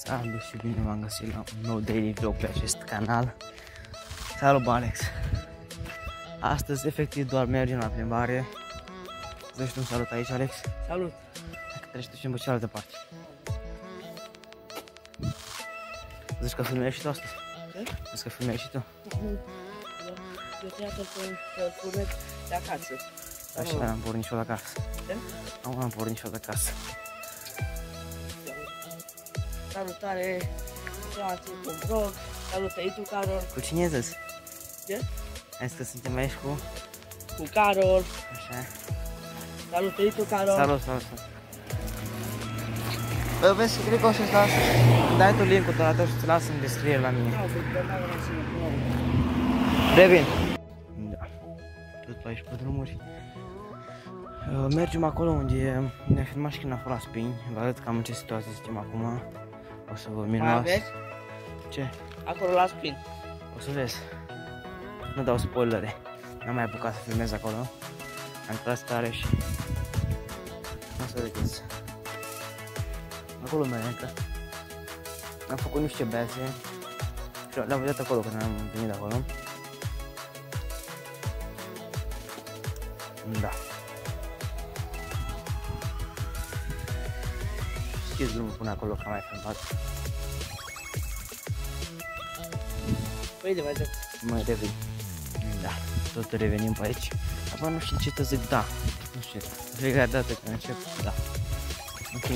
Salut și bine v-am găsit la un nou daily vlog pe acest canal. Salut, Alex! Astăzi efectiv doar mergem la plimbare. Zici tu un salut aici, Alex? Salut! Dacă treci tu și în cealaltă parte. Zici că filmezi și tu astăzi? Ce? Zici că filmezi și tu? Eu trebuie să filmez de acasă. Așa, n-am pornit și eu de acasă. Ce? N-am pornit și eu de acasă. Salutare! Am ținut un vlog. Salutări tu, Carol! Cu cine e zis? Ce? Hai să suntem aici cu... Cu Carol! Așa. Salutări tu, Carol! Salut, salut, salut. Bă, vezi că cred că o să-ți las. Dai tu link-ul tău și ți las în descriere la mine. Revin. Da. Tot pe aici pe drumuri. Mergem acolo unde ne-a filmat și când a fost la spini. Vă arăt cam în ce situație suntem acum. O să vă minuați. Mai vezi? Ce? Acolo la spin. O să vezi. Nu dau spoilere. N-am mai apucat să filmez acolo. Am tras tare și... O să vedeți. Acolo merg. Am făcut niște bețe. Și le-am văzut acolo când am venit de acolo. Da. Știți drumul până acolo că am mai filmat. Păi de vedem. Mai revin. Da, tot revenim pe aici. Acum nu știu ce să zic, da. Nu știu, fiecare dată când încep, da. Ok.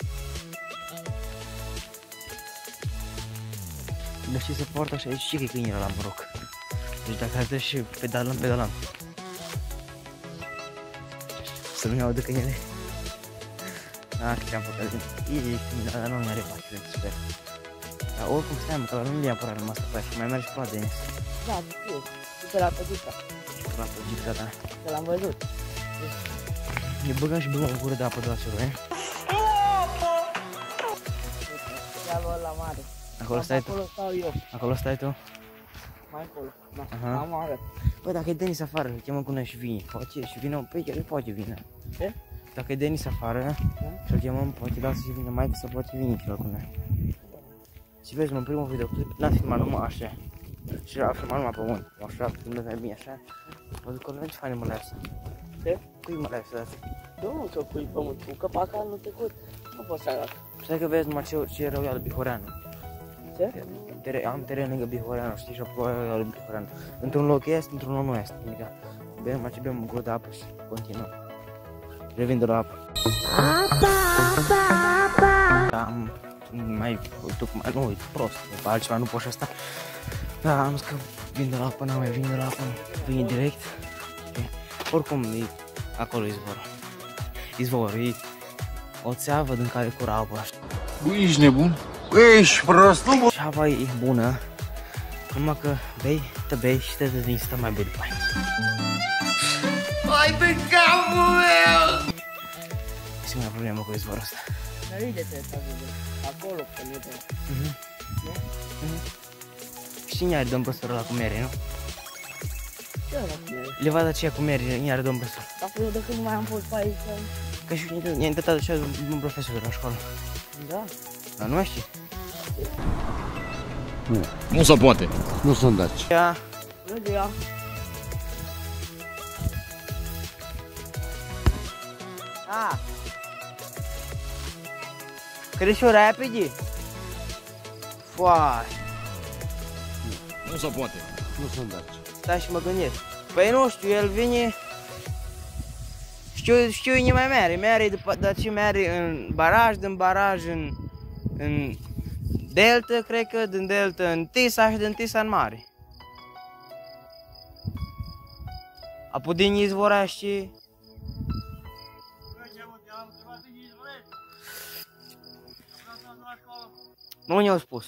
Nu știu să poartă așa aici și că e câinele la moroc. Deci dacă ar și pedalăm. Să nu ne audă câinele. Ah, că te-am făcut. Dar nu mi-are parte, sper. Dar oricum stai mă, că la nu mi-a apărat rămas pe aia și mai mergi pe la Denis. Da, știu. De la Păgica. Pe la Păgica, da. Că l-am văzut. Ne băgăm și băgăm o gură de apă de la Cioroieni. Ia luat la mare. Acolo stai tu? Acolo stau eu. Acolo stai tu? Mai acolo. Da, Aha. am arăt. Bă, dacă e Denis afară, îl chemăm cu noi și vine. Poate și vină, păi el poate vine. Ce? Dacă e Denis afară, Da? și-l chemăm, poate lasă și vine mai să poate vine și el cu noi. Și vezi, în primul videoclip n-am filmat numai așa. Și a filmat numai pe unii. Așa, când mai bine așa. Vă duc că ce fain mă lasă. Ce? Cui mă lasă asta? Nu să pui pământul, că pe acolo anul trecut nu poți să arată. Stai că vezi numai ce rău e al Bihoreanu. Ce? Am teren lângă Bihoreanu, știi, și apoi e al Bihoreanu. Într-un loc este, într-un loc nu este. Adică, bem, mai ce bem un gură de apă și continuăm. Revin de la apă. Am mai tocmai, nu, e prost, altceva nu pot și asta. Da, am zis că vin de la apă, n-am mai vin de la apă, vin direct. Okay. Oricum, e, acolo izvorul, e o țeavă din care cură apă așa. Bă, ești nebun? Ești prost, bă! Și apa e bună, numai că bei și te devin să mai bei după aia. Hai pe capul meu! E singura problemă cu izvorul ăsta. Dar uite te acolo pe mine. Și cine are domn păstorul ăla cu mere, nu? Ce ăla cu mine? Levada aceea cu mere, cine are domn păstor? Dacă eu de când nu mai am fost pe aici. Că și i-a intrat așa un profesor de la școală. Da? Dar nu mai știi? Nu se poate. Nu sunt daci. Ia. Vede ea. Ah. Crește repede? Foai. Nu se poate. Nu sunt daci. Stai și mă gândesc. Păi nu știu, el vine... Știu unde mai mere după, dar ce mere în baraj, din baraj în delta, cred că, din delta în Tisa și din Tisa în mare. Apoi din izvora și... Nu ne-au spus.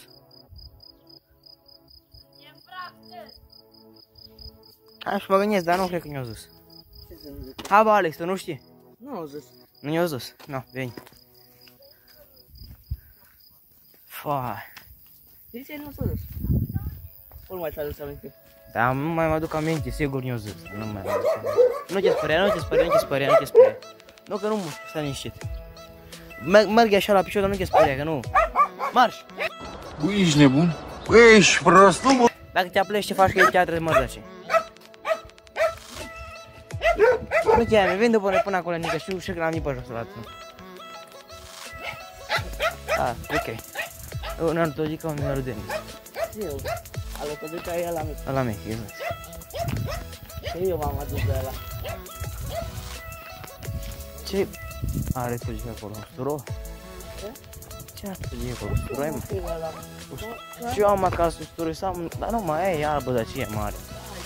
Hai și mă gândesc, dar nu cred că ne-au zis. Ce să nu zic? Hai bă, Alex, tu nu știi? Nu au zis. Nu ne-au zis? Nu, veni. Fai. De ce nu s-a zis? Ori mai ți-a zis aminte? Dar nu mai mă aduc aminte, sigur ne-au zis. Nu mai aduc aminte. Nu te speria. Nu că nu mă, stai liniștit. Merg așa la picior, dar nu te speria, că nu. Marș! Băi, ești nebun? Băi, ești prost, nu mă... Dacă te apleci, ce faci că e chiar trebuie mărăce. Nu chiar, vin după noi până acolo, nică, știu că l-am nici pe jos la tine. Ah, ok. Un ortodică, un numărul de nici. Eu. Alătăduca e ăla mic. Ăla mic, exact. Și eu m-am adus de ăla. Ce are fugica acolo? Sturo? Ce? Ce are fugica acolo? Usturoi, mă? Nu ăla. Și eu am acasă usturoi sau... Dar nu mai e albă, dar ce e mare?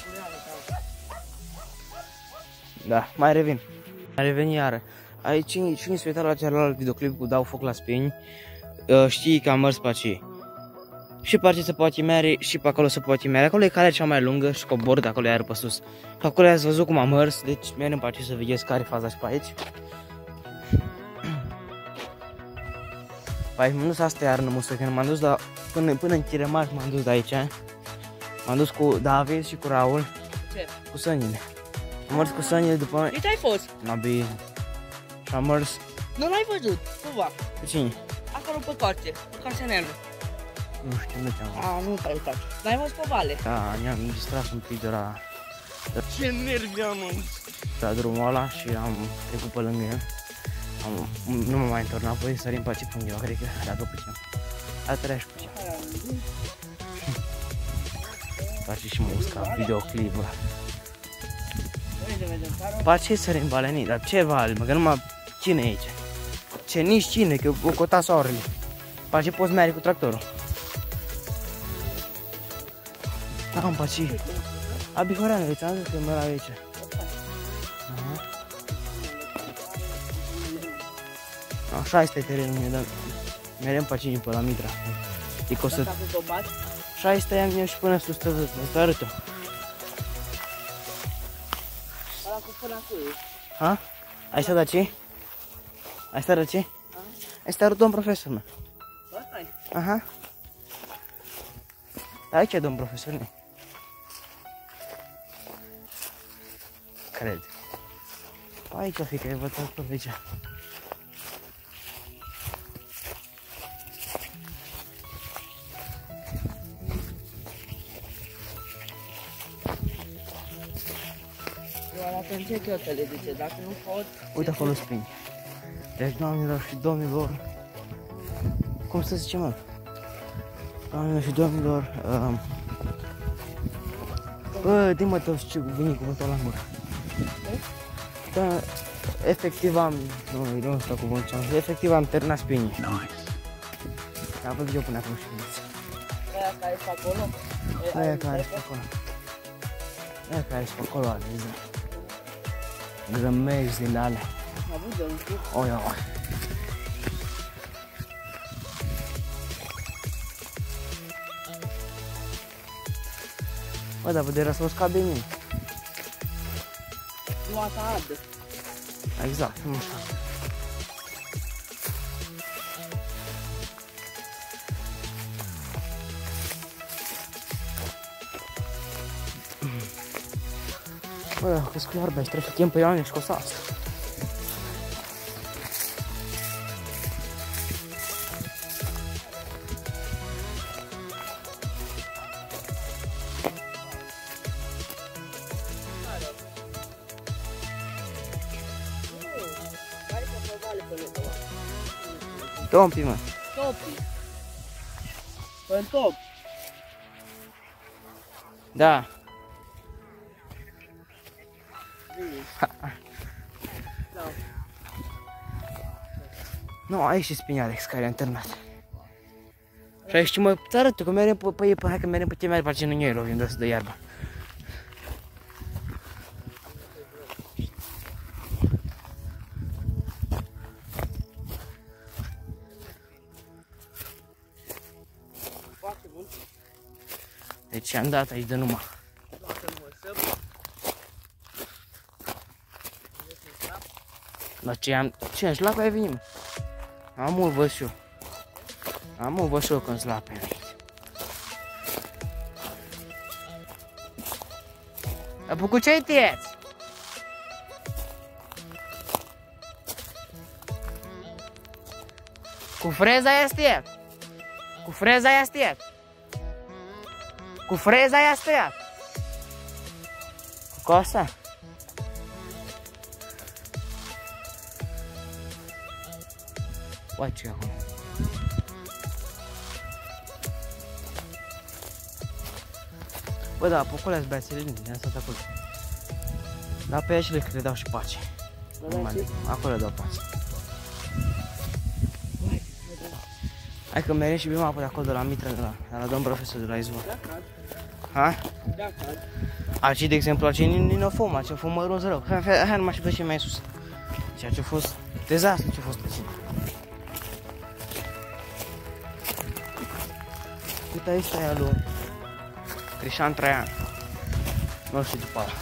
Da, mai revin. Mai revin iară. Aici, cine se uita la celălalt videoclip cu Dau foc la spini, știi că am mers pe aceea. Și pe aceea se poate mere, și pe acolo se poate mere. Acolo e calea cea mai lungă și cobor de acolo iară pe sus. Că acolo ați văzut cum am mers, deci mergem pe aceea să vedeți care e faza și pe aici. Păi m-am dus asta iară nămusă, când m-am dus până în Chiremaș m-am dus de aici. M-am dus cu David și cu Raul. Ce? Cu sănile. Am mers cu sănile după... Uite ai fost? Na bine. Și am mers... Nu l-ai văzut? Cumva. Cu cine? Acolo pe carte. Pe Casenelul. Nu știu, nu te-am văzut. A, nu te-ai uitat. L-ai văzut pe vale. Da, ne-am distrat un pic de la... Ce nervi am, mă. La drumul ăla și am trecut pe lângă el. Nu m-am mai întors înapoi, sărim pe ce punct eu, cred că dacă puțin. A treia și puțin. Face și musca, videoclip, bă. Pa ce sărim valenii, dar ce vale, mă, că numai cine e aici? Ce, nici cine, că o cota soarele. Pa ce poți merge cu tractorul? Am pa ce? A Bihoreanu, ți-am zis că mă la aici. Așa este terenul, dar merem pe cine pe la Mitra. E că o să... Așa este, i-am venit și până sus, să arăt-o. Ăla cu până acolo. Ha? Ai stat aici? Ai stat aici? Ai stat domn profesor, mă. Ăsta-i? Aha. Aici e domn profesor, nu? Cred. Aici o fi, că e văzut pe aici. Eu în ce chiotă le duce, dacă nu pot... Uite acolo spini. Deci, doamnelor și domnilor, cum să zicem, mă? Doamnelor și domnilor, bă, zi-mă toți ce vine cuvântul la mură. Da, efectiv am, nu știu cuvântul ce am zis, efectiv am terminat spinii. Nice. Am văzut eu până acum și vineți. Aia care e pe acolo? Aia care e pe acolo. Aia care e pe acolo, vezi. Grămezi din alea. Am avut de un pic. Oi, oi. Bă, dar puterea să o scape de mine. Nu asta arde. Exact, nu așa. Bă, că schiarbe, trebuie să timp pe ea și cu asta. Tompi, mă. Topi. În top. Da. Nu, aici și spini Alex, care a internat. Și aici mă arăt că merem pe ei, hai că merem pe tine, mai face în ei, lovim de iarbă. Deci am dat aici de numai. La ce am... Ce, aș la cu ai venit, mă? Am mult văd și eu. Am mult văd și eu când-s la pe aici. Apucu, ce-ai tăiați? Cu freza este? Cu freza i-a tăiat. Cu freza i-a tăiat. Cu asta? Uai, ce acolo? Bă, da, apuculea-ți beațele din asta acolo. Dar pe aici le dau și pace. Acolo le dau pace. Hai că mereu și bine apă de acolo de la Mitra, de la domn profesor de la Izvor. Ha? Aici, de exemplu, aici nu fumă, aici fumă roz rău. Hai numai și plăcem mai sus. Ceea ce a fost dezastru ce a fost aici. Uite aici e al lui Crișan Traian. Nu știu după ala.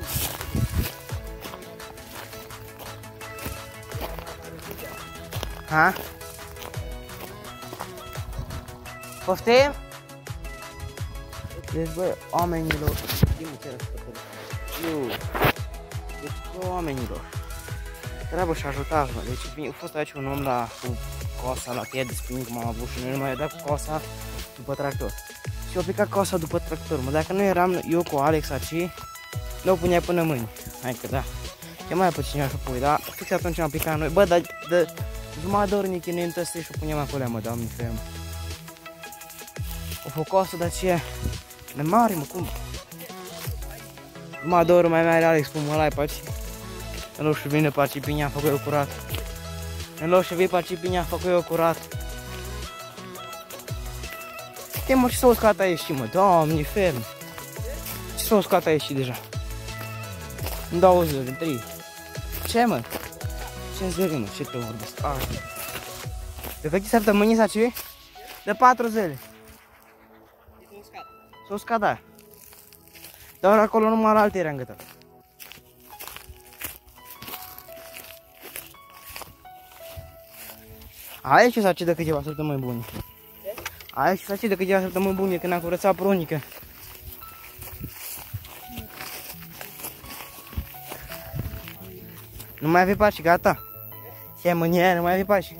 Ha? Poftim? Deci, bă, oamenilor, știm ce răspătări. Deci, bă, oamenilor, treabă și ajutați-mă. Deci, a fost aici un om cu cosa la pied de spin, cum am avut și nu mai dat cu cosa după tractor. Și a picat cosa după tractor, mă, dacă nu eram eu cu Alex aici, nu o punea până mâine. Hai că da. Chemai pe cineva și pui, dar fix atunci am picat noi. Bă, dar de jumătate de ori ne chinuim tăstei și o punem acolo, mă, doamne, feie, mă. O făcut asta de aceea. Ne mare, mă, cum? Jumătate de ori mai mare Alex, cum ăla-i pe aici. În loc și vine pe aici, pinea, făcut eu curat. În loc și vii pe aici, pinea, făcut eu curat. Știi, mă, ce s-a uscat aici, mă, doamne, ferm. Ce s-a uscat aici deja? În 2 zile, în 3. Ce, mă? Ce zile, mă? Ce te vorbesc? De câte săptămâni s-a ce? De 4 zile. S-a uscat, da. Dar acolo numai la alte era îngătat. Aici s-a ce de câteva săptămâni bune. Aici s-a ce de câteva săptămâni bune când am curățat prunică. Nu mai avea pace, gata. Ce mânie, nu mai avea pace.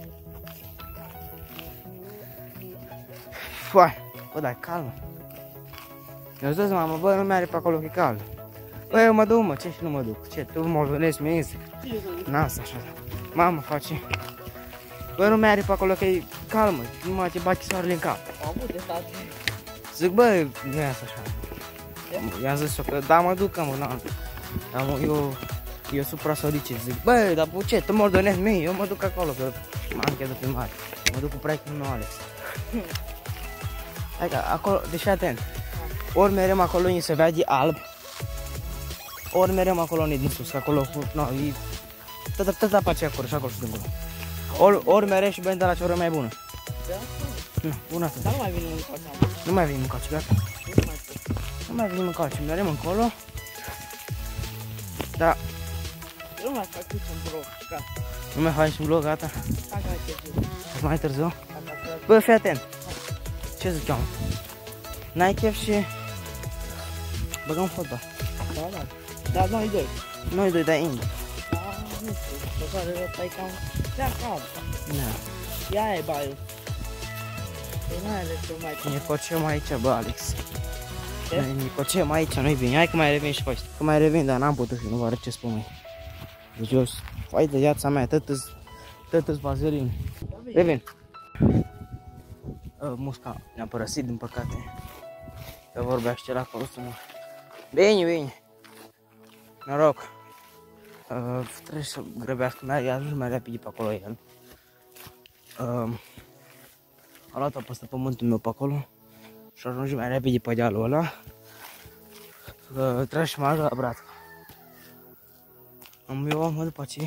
Foai, bă, dar calmă. Eu zic, mamă, bă, nu mi-are pe acolo că e cald. Bă, eu mă duc, mă, ce și nu mă duc? Ce, tu mă venești mie, zic. N-asta așa. Mamă, face. Bă, nu mi-are pe acolo că e calmă, nu mai te bate soarele în cap. Am avut de stat. Zic, bă, nu e asta așa. I-am zis că, da, mă duc, mă, n-am. Eu supra-soricit, zic, bă, dar ce, tu mă ordonezi mie, eu mă duc acolo, că m-am chedat pe mare. Mă duc cu proiectul meu, Alex. Hai că acolo, deci atent. Ori merem acolo unde se vede alb, ori merem acolo unde din sus, că acolo, no, e tot apa aceea acolo și acolo și dincolo. Ori merem și bem de la cea mai bună. Da? Nu, bună atât. Dar nu mai vine în coace. Nu mai venim încoace, gata. Nu mai venim încoace, merem încolo. Da. Nu mai fac un vlog, gata. Nu mai faci un vlog, gata? Hai mai târziu. Mai târziu? Bă, fii atent. Ce ziceam? N-ai chef și... Băgăm fotbal. Da, da. Dar noi doi. Noi doi, dar Indy. Da, nu știu. Pe care ăsta e cam... Chiar cam. Da. Ia e baiul. Păi mai ales că mai... Ne cocem aici, bă, Alex. Ce? Ne cocem aici, nu-i bine. Hai că mai revin și faci. Că mai revin, dar n-am putut și nu vă arăt ce spun mâine. Deci eu, fai de viața mea, tătă-s vazelin. Revin. Musca ne-a părăsit, din păcate. Că vorbea și acolo să mă... Bine, bine. Noroc. Trebuie să grăbească, mi-a ajuns mai rapid pe acolo el. A luat-o peste pământul meu pe acolo și a ajuns mai rapid pe dealul ăla. Trebuie să mă ajut la braț. Eu mă după ce...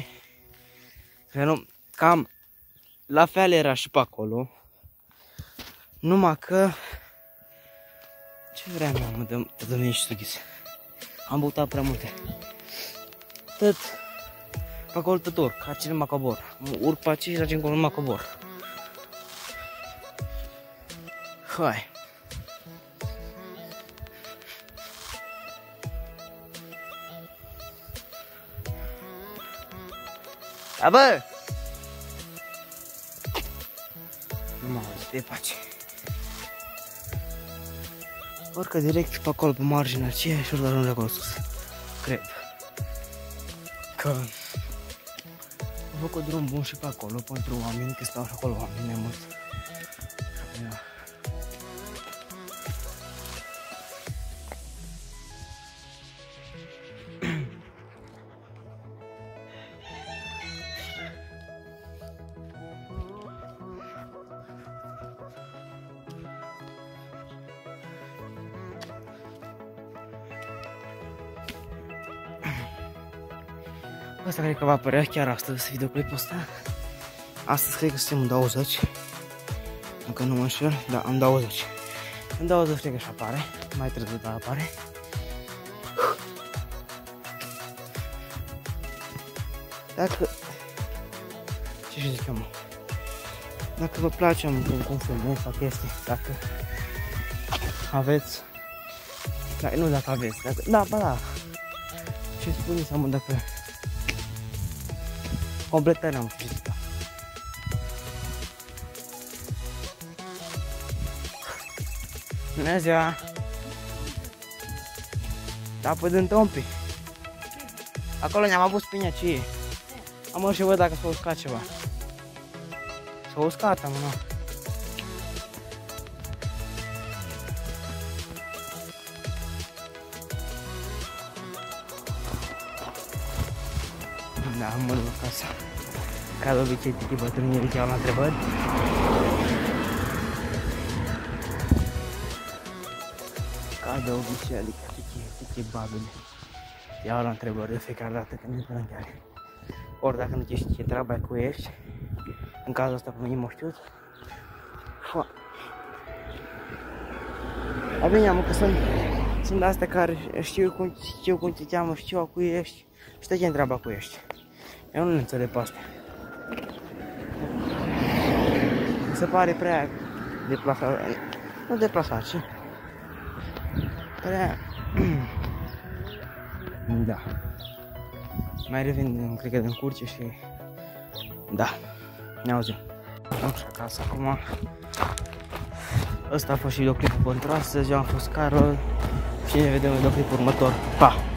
Cam la fel era și pe acolo. Numai că... Ce vreau, mă, de domnule și sughis. Am băutat prea multe. Tot... Pe acolo tot urc, aici nu mă cobor. Urc pe aici și aici încolo nu mă cobor. Hai. Da, bă! Nu mă auzi, de pace. Urcă direct pe acolo, pe marginea aceea și urcă ajunge acolo sus. Cred. Că am făcut drum bun și pe acolo pentru oameni, că stau și acolo oameni mai mult. Da. Asta cred că va apărea chiar astăzi, videoclipul ăsta. Astăzi cred că suntem în 20. Încă nu mă înșel, da, în 20. În 20 cred că și apare, mai târziu dar apare. Dacă... ce zic eu, mă? Dacă vă place cum filmez sau chestii, dacă aveți... Da, nu dacă aveți, dacă... Da, ba da. Ce spuneți, mă, dacă... completarea am fizică. Bună ziua! Da, păi dând un pic. Acolo ne-am avut spinacie. Am mers și văd dacă s-a uscat ceva. S-a uscat, am nu. Da, mă duc acasă. Ca de obicei, titi bătrânii îl cheamă la întrebări. Ca de obicei, adică titi babele. Iau la întrebări de fiecare dată când intră în chiar. Ori dacă nu știi ce treaba ai cu ești, în cazul ăsta pe mine m-o știut. Dar bine, mă, că sunt astea care știu cum te cheamă, știu cu ești. Știi ce întreabă cu ești. Eu nu le înțeleg pe astea. Mi se pare prea deplasat, nu deplasat, ci prea... Da. Mai revin, cred că din curte și... Da, ne auzim. Am și acasă acum. Ăsta a fost și videoclipul pentru astăzi, eu am fost Carol și ne vedem în videoclipul următor. Pa!